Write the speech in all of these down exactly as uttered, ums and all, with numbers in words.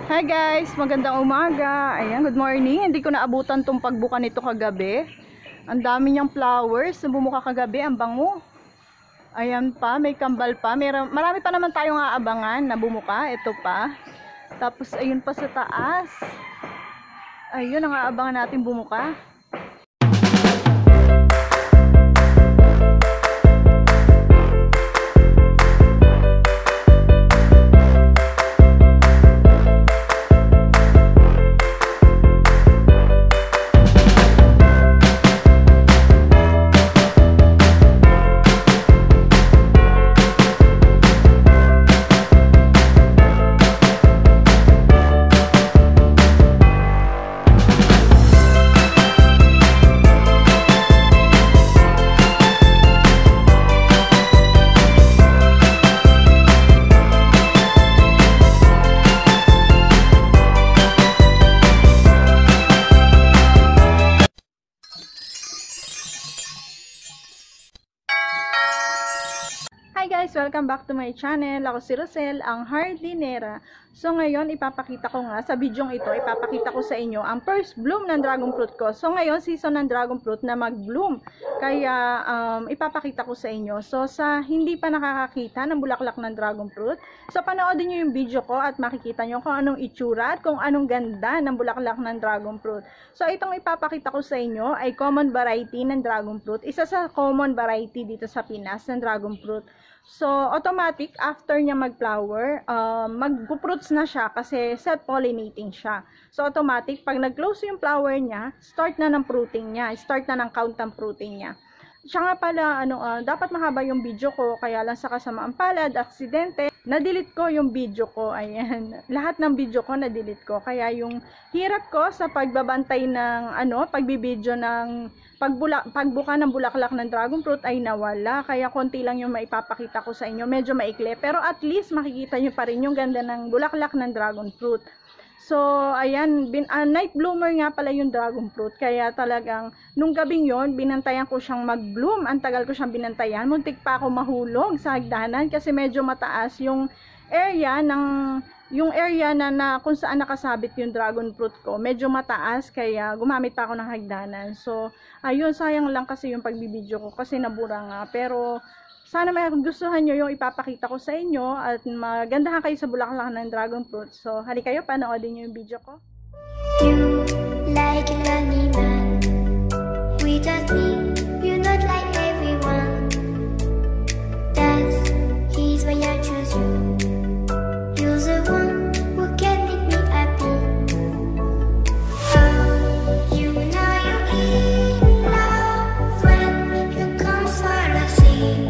Hi guys, magandang umaga. Ayan, good morning. Hindi ko naabutan tong pagbuka nito kagabi. Ang dami niyang flowers na bumuka kagabi, ang bango. Ayan pa, may kambal pa. May, marami pa naman tayong aabangan na bumuka. Ito pa. Tapos ayun pa sa taas. Ayun ang aabangan natin bumuka. Hi guys! Welcome back to my channel. Ako si Rosel, ang kahardinera. So ngayon, ipapakita ko nga sa bidyong ito, ipapakita ko sa inyo ang first bloom ng dragon fruit ko. So ngayon, season ng dragon fruit na mag-bloom. Kaya um, ipapakita ko sa inyo. So sa hindi pa nakakakita ng bulaklak ng dragon fruit, so panoodin nyo yung video ko at makikita nyo kung anong itsura at kung anong ganda ng bulaklak ng dragon fruit. So itong ipapakita ko sa inyo ay common variety ng dragon fruit. Isa sa common variety dito sa Pinas ng dragon fruit. So, automatic, after niya mag-flower, uh, mag-fruits na siya kasi self-pollinating siya. So, automatic, pag nag-close yung flower niya, start na ng fruiting niya. Start na ng count ng fruiting niya. Siya nga pala, ano, uh, dapat mahaba yung video ko, kaya lang sa kasamaan palad, aksidente, na-delete ko yung video ko. Ayan, lahat ng video ko na-delete ko. Kaya yung hirap ko sa pagbabantay ng, ano, pagbibideo ng pagbula, pagbuka ng bulaklak ng dragon fruit ay nawala. Kaya konti lang yung maipapakita ko sa inyo. Medyo maikli. Pero at least makikita nyo pa rin yung ganda ng bulaklak ng dragon fruit. So, ayan, bin, uh, night bloomer nga pala yung dragon fruit. Kaya talagang, nung gabing yon binantayan ko siyang mag-bloom. Ang tagal ko siyang binantayan. Muntik pa ako mahulog sa hagdanan kasi medyo mataas yung area ng, yung area na, na kung saan nakasabit yung dragon fruit ko. Medyo mataas, kaya gumamit pa ako ng hagdanan. So, ayun, sayang lang kasi yung pagbibideo ko kasi nabura nga. Pero, sana may gustuhan nyo yung ipapakita ko sa inyo at magandahan kayo sa bulaklak ng dragon fruit. So, hali kayo, panoodin nyo yung video ko. You like a lonely man without me, you're not like everyone. That's he's why I choose you. You're the one who can make me happy. Oh, you know you're in love when you come for a scene.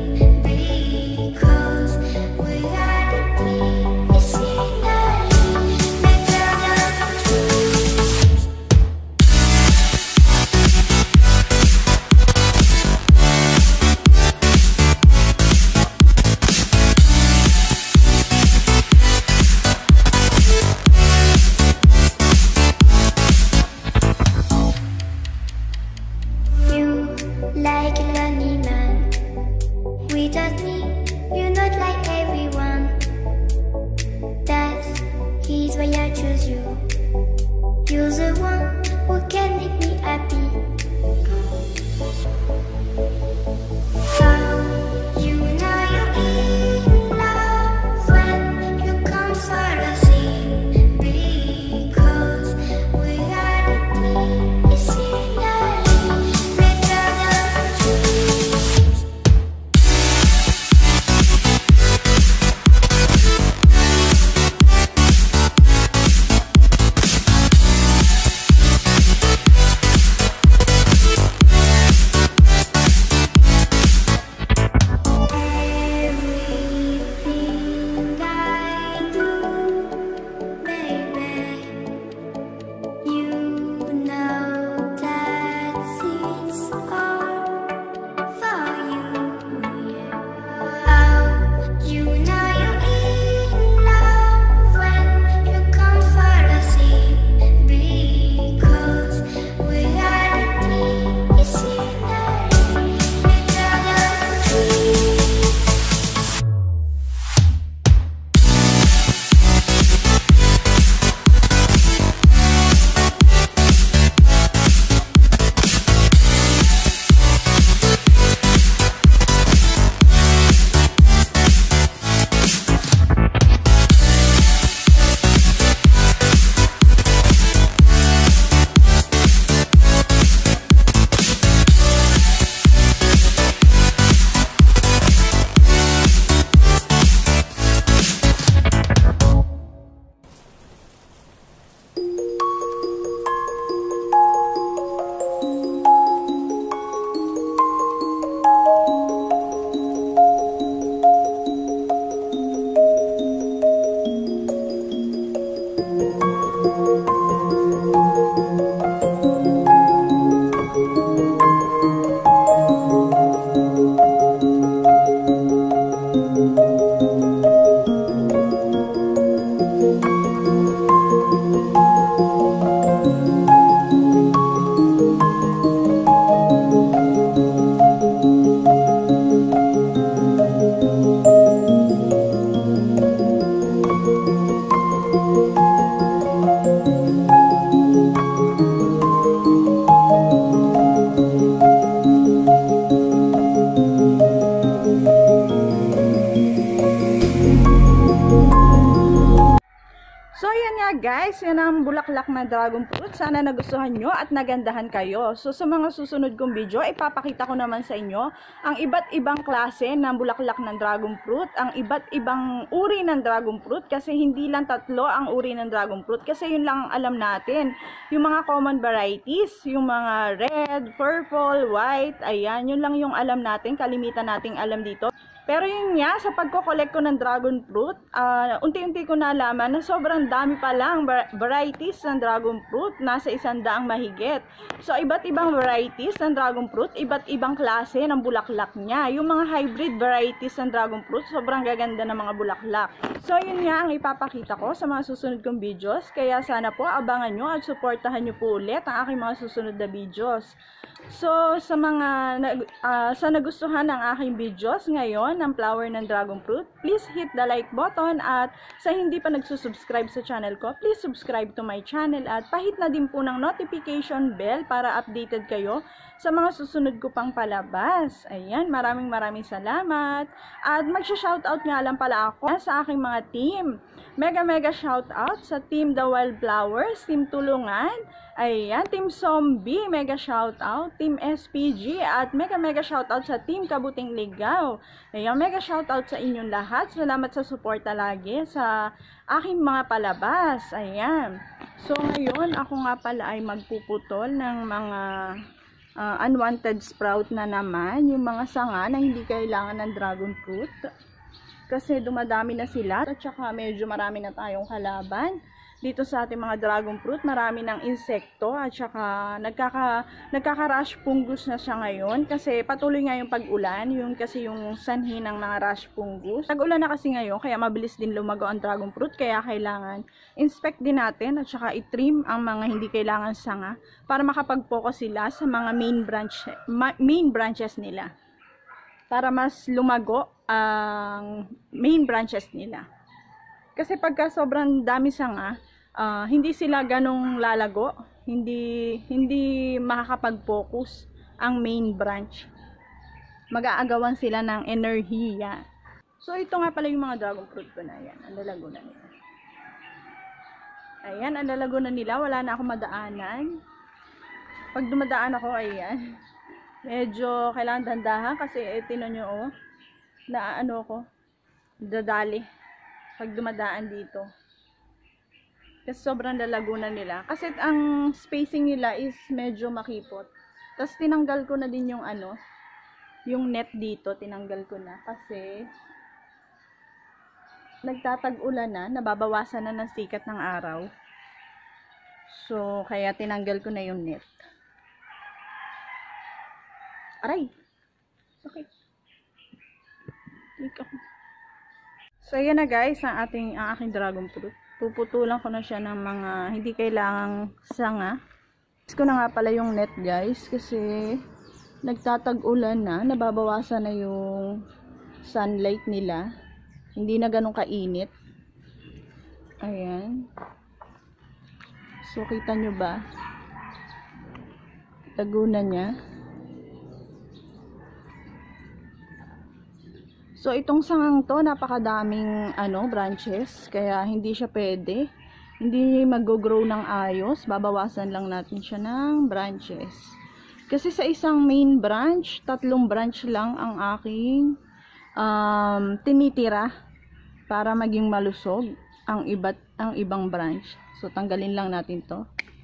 Like a lonely man without me, you're not like everyone. That's he's why I choose you. You're the one who can make me happy. Oh, you know you're in love when you come for a scene. Because reality is in the So, yan nga guys, yan ang bulaklak na dragon fruit. Sana nagustuhan nyo at nagandahan kayo. So, sa mga susunod kong video, ipapakita ko naman sa inyo ang iba't ibang klase ng bulaklak ng dragon fruit, ang iba't ibang uri ng dragon fruit, kasi hindi lang tatlo ang uri ng dragon fruit, kasi yun lang ang alam natin. Yung mga common varieties, yung mga red, purple, white, ayan, yun lang yung alam natin, kalimitan nating alam dito. Pero yun nga, sa pagko-collect ko ng dragon fruit, uh, unti-unti ko nalaman na sobrang dami pa lang varieties ng dragon fruit, nasa isang daang mahigit. So, iba't ibang varieties ng dragon fruit, iba't ibang klase ng bulaklak niya. Yung mga hybrid varieties ng dragon fruit, sobrang gaganda ng mga bulaklak. So, yun nga ang ipapakita ko sa mga susunod kong videos. Kaya sana po, abangan nyo at supportahan nyo po ulit ang aking mga susunod na videos. So, sa mga uh, sa nagustuhan ng aking videos ngayon, ng flower ng dragon fruit, please hit the like button, at sa hindi pa nagsusubscribe sa channel ko, please subscribe to my channel at pahit na din po ng notification bell para updated kayo sa mga susunod ko pang palabas. Ayan, maraming maraming salamat. At magsha-shoutout nga lang pala ako sa aking mga team. Mega mega shoutout sa Team The Wildflowers, Team Tulungan, ayan, Team Zombie, mega shoutout, Team S P G, at mega mega shoutout sa Team Kabuting Ligaw. Ayan, mega shoutout sa inyong lahat. Salamat sa suporta lagi sa aking mga palabas. Ayan. So ngayon, ako nga pala ay magpuputol ng mga uh, unwanted sprout na naman, yung mga sanga na hindi kailangan ng dragon fruit. Kasi dumadami na sila at saka medyo marami na tayong kalaban dito sa ating mga dragon fruit. Marami ng insekto at saka nagkaka, nagkaka-rush fungus na siya ngayon kasi patuloy nga yung pag-ulan, yung kasi yung sanhi ng mga rush fungus. Tag-ulan na kasi ngayon kaya mabilis din lumago ang dragon fruit, kaya kailangan inspect din natin at saka i-trim ang mga hindi kailangan sanga para makapag-focus sila sa mga main branch, main branches nila, para mas lumago ang main branches nila. Kasi pagka sobrang dami sanga, uh, hindi sila ganong lalago, hindi hindi makakapag-focus ang main branch. Mag-aagawan sila ng enerhiya. So ito nga pala yung mga dragon fruit ko na yan. Ang lalago na nila. Ayan, ang lalago na nila. Wala na akong madaanan. Pag dumadaan ako, ayan, medyo kailangan dandahan kasi eh, tinan nyo, oh, na ano ko, dadali pag dumadaan dito. Kasi sobrang lalago na nila. Kasi ang spacing nila is medyo makipot. Tapos tinanggal ko na din yung ano, yung net dito, tinanggal ko na. Kasi nagtatag-ulan na, nababawasan na ng sikat ng araw. So, kaya tinanggal ko na yung net. Aray! Okay. So, ayan na guys, ang ating, ang aking dragon fruit. Puputulan ko na siya ng mga hindi kailangang sanga. Ito ko na nga pala yung net guys, kasi nagtatag-ulan na, nababawasan na yung sunlight nila. Hindi na ganun kainit. Ayan. So, kita nyo ba? Tagunan niya. So, itong sangang to, napakadaming ano, branches, kaya hindi siya pwede. Hindi mag-grow ng ayos. Babawasan lang natin siya ng branches. Kasi sa isang main branch, tatlong branch lang ang aking um, tinitira para maging malusog ang, iba't, ang ibang branch. So, tanggalin lang natin to.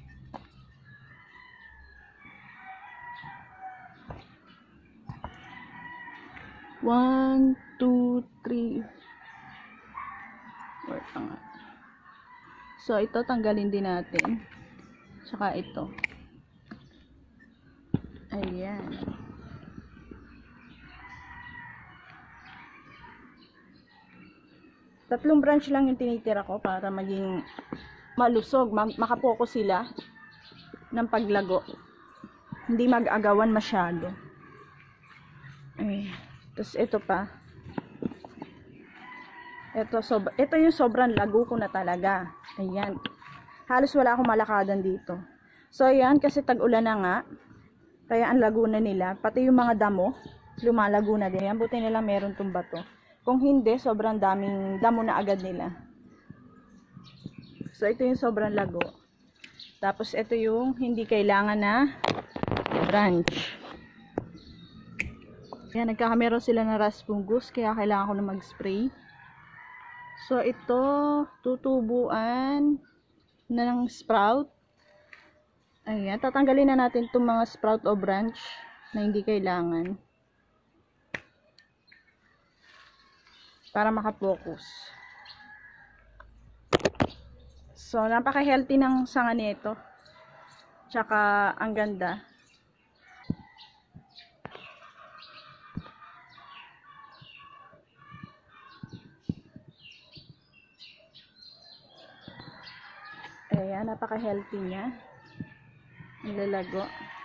One, two, three. Wait, nga. So, ito tanggalin din natin. Tsaka ito. Ayan. Tatlong branch lang yung tinitira ko para maging malusog, makapokus sila ng paglago. Hindi mag-agawan masyado. Ayan. Tapos ito pa. Ito, sob ito yung sobrang lago ko na talaga. Ayan. Halos wala akong malakadan dito. So, ayan, kasi tag-ulan na nga. Kaya ang lago na nila. Pati yung mga damo, lumalago na din. Ayan, buti nila meron tong bato. Kung hindi, sobrang daming damo na agad nila. So, ito yung sobrang lago. Tapos, ito yung hindi kailangan na branch. Ayan, nagkakameron sila ng rust fungus, kaya kailangan ko na mag-spray. So, ito, tutubuan na ng sprout. Ayan, tatanggalin na natin itong mga sprout o branch na hindi kailangan. Para makapokus. So, napaka-healthy ng sanga nito. Tsaka, ang ganda. Ayan, napaka-healthy niya. Nilalago.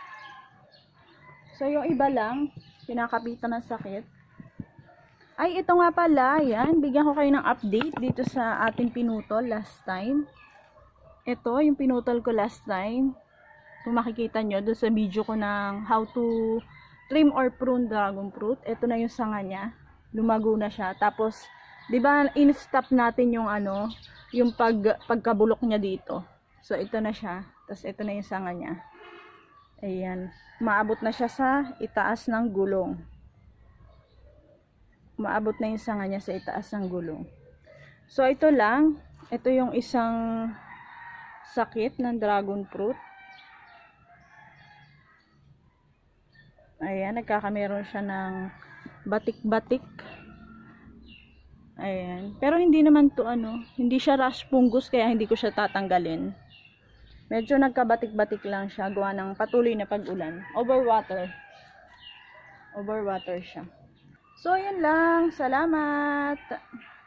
So, yung iba lang, pinakapitan ng sakit. Ay, ito nga pala, ayan, bigyan ko kayo ng update dito sa ating pinutol last time. Ito, yung pinutol ko last time. Kung makikita nyo, doon sa video ko ng how to trim or prune dragon fruit. Ito na yung sanga niya. Lumago na siya. Tapos, di ba, in-stop natin yung ano, yung pag, pagkabulok niya dito. So, ito na siya. Tapos, ito na yung sanga niya. Ayan. Maabot na siya sa itaas ng gulong. Maabot na yung sanga niya sa itaas ng gulong. So, ito lang. Ito yung isang sakit ng dragon fruit. Ayan. Nagkakameron siya ng batik-batik. Ayan. Pero hindi naman to ano. Hindi siya rust fungus, kaya hindi ko siya tatanggalin. Medyo nagkabatik-batik lang siya. Gawa ng patuloy na pag-ulan. Overwater. Overwater siya. So, yun lang. Salamat!